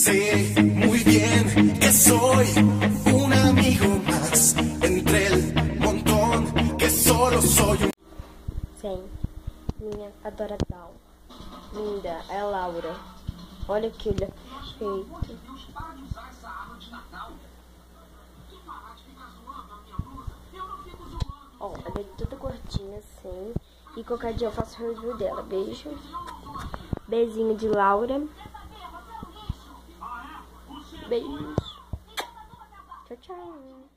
Sé muy bien que soy un amigo más entre el montón, que solo soy un... Sim, minha adoração. Linda, é a Laura. Olha que defeito. Ó, ela é toda curtinha assim. E qualquer dia eu faço review dela. Beijo. Beijinho de Laura. Beijos. Tchau, tchau.